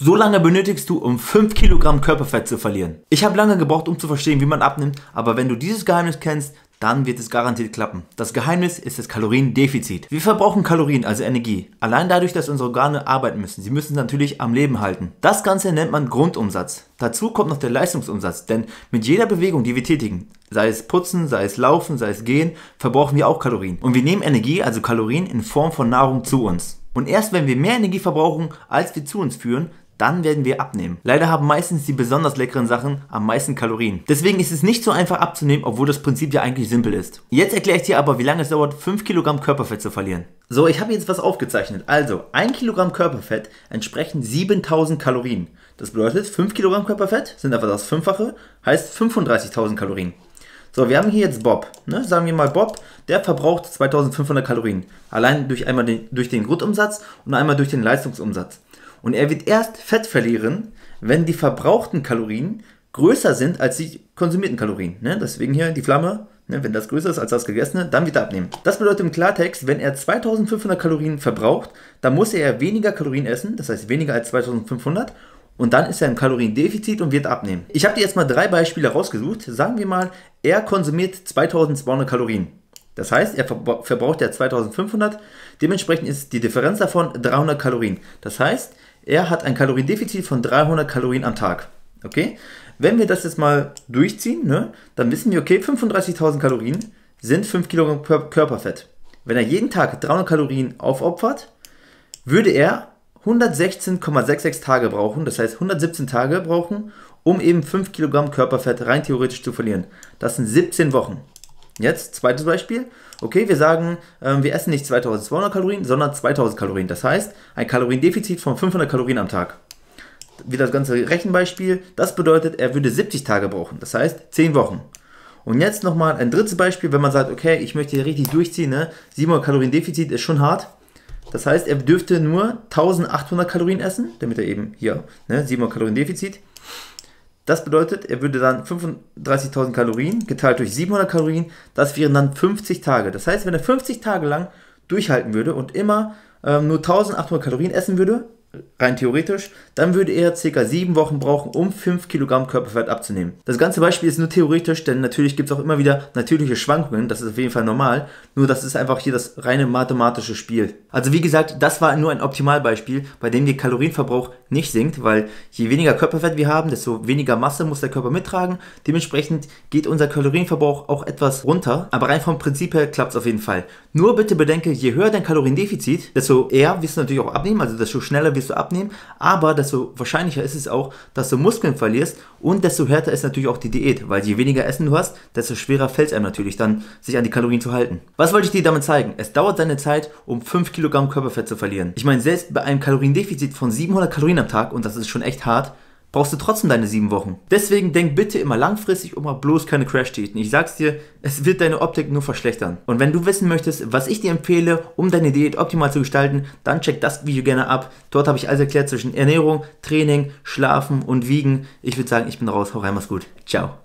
So lange benötigst du, um 5 Kilogramm Körperfett zu verlieren. Ich habe lange gebraucht, um zu verstehen, wie man abnimmt, aber wenn du dieses Geheimnis kennst, dann wird es garantiert klappen. Das Geheimnis ist das Kaloriendefizit. Wir verbrauchen Kalorien, also Energie, allein dadurch, dass unsere Organe arbeiten müssen. Sie müssen natürlich am Leben halten. Das Ganze nennt man Grundumsatz. Dazu kommt noch der Leistungsumsatz, denn mit jeder Bewegung, die wir tätigen, sei es putzen, sei es laufen, sei es gehen, verbrauchen wir auch Kalorien. Und wir nehmen Energie, also Kalorien, in Form von Nahrung zu uns. Und erst wenn wir mehr Energie verbrauchen, als wir zu uns führen, dann werden wir abnehmen. Leider haben meistens die besonders leckeren Sachen am meisten Kalorien. Deswegen ist es nicht so einfach abzunehmen, obwohl das Prinzip ja eigentlich simpel ist. Jetzt erkläre ich dir aber, wie lange es dauert, 5 Kilogramm Körperfett zu verlieren. So, ich habe jetzt was aufgezeichnet. Also, 1 Kilogramm Körperfett entsprechen 7000 Kalorien. Das bedeutet, 5 Kilogramm Körperfett sind einfach das Fünffache, heißt 35.000 Kalorien. So, wir haben hier jetzt Bob. Sagen wir mal Bob, der verbraucht 2500 Kalorien. Allein durch den Grundumsatz und einmal durch den Leistungsumsatz. Und er wird erst Fett verlieren, wenn die verbrauchten Kalorien größer sind als die konsumierten Kalorien. Deswegen hier die Flamme, wenn das größer ist als das gegessene, dann wird er abnehmen. Das bedeutet im Klartext, wenn er 2500 Kalorien verbraucht, dann muss er weniger Kalorien essen, das heißt weniger als 2500. Und dann ist er im Kaloriendefizit und wird abnehmen. Ich habe dir jetzt mal 3 Beispiele rausgesucht. Sagen wir mal, er konsumiert 2200 Kalorien. Das heißt, er verbraucht ja 2500, dementsprechend ist die Differenz davon 300 Kalorien. Das heißt, er hat ein Kaloriendefizit von 300 Kalorien am Tag. Okay? Wenn wir das jetzt mal durchziehen, dann wissen wir, okay, 35.000 Kalorien sind 5 Kilogramm Körperfett. Wenn er jeden Tag 300 Kalorien aufopfert, würde er 116,66 Tage brauchen, das heißt 117 Tage brauchen, um eben 5 Kilogramm Körperfett rein theoretisch zu verlieren. Das sind 17 Wochen. Jetzt, zweites Beispiel. Okay, wir sagen, wir essen nicht 2200 Kalorien, sondern 2000 Kalorien. Das heißt, ein Kaloriendefizit von 500 Kalorien am Tag. Wieder das ganze Rechenbeispiel. Das bedeutet, er würde 70 Tage brauchen. Das heißt, 10 Wochen. Und jetzt nochmal ein drittes Beispiel, wenn man sagt, okay, ich möchte hier richtig durchziehen, 700 Kalorien Defizit ist schon hart. Das heißt, er dürfte nur 1800 Kalorien essen, damit er eben hier, 700 Kalorien Defizit. Das bedeutet, er würde dann 35.000 Kalorien geteilt durch 700 Kalorien, das wären dann 50 Tage. Das heißt, wenn er 50 Tage lang durchhalten würde und immer nur 1800 Kalorien essen würde, rein theoretisch, dann würde er ca. 7 Wochen brauchen, um 5 Kilogramm Körperfett abzunehmen. Das ganze Beispiel ist nur theoretisch, denn natürlich gibt es auch immer wieder natürliche Schwankungen, das ist auf jeden Fall normal, nur das ist einfach hier das reine mathematische Spiel. Also wie gesagt, das war nur ein Optimalbeispiel, bei dem der Kalorienverbrauch nicht sinkt, weil je weniger Körperfett wir haben, desto weniger Masse muss der Körper mittragen, dementsprechend geht unser Kalorienverbrauch auch etwas runter, aber rein vom Prinzip her klappt es auf jeden Fall. Nur bitte bedenke, je höher dein Kaloriendefizit, desto eher wirst du natürlich auch abnehmen, also desto schneller wirst du abnehmen, aber desto wahrscheinlicher ist es auch, dass du Muskeln verlierst und desto härter ist natürlich auch die Diät, weil je weniger Essen du hast, desto schwerer fällt es einem natürlich dann, sich an die Kalorien zu halten. Was wollte ich dir damit zeigen? Es dauert seine Zeit, um 5 Kilogramm Körperfett zu verlieren. Ich meine, selbst bei einem Kaloriendefizit von 700 Kalorien am Tag, und das ist schon echt hart, brauchst du trotzdem deine 7 Wochen. Deswegen denk bitte immer langfristig und mal bloß keine Crash-Diäten. Ich sag's dir, es wird deine Optik nur verschlechtern. Und wenn du wissen möchtest, was ich dir empfehle, um deine Diät optimal zu gestalten, dann check das Video gerne ab. Dort habe ich alles erklärt zwischen Ernährung, Training, Schlafen und Wiegen. Ich würde sagen, ich bin raus. Hau rein, mach's gut. Ciao.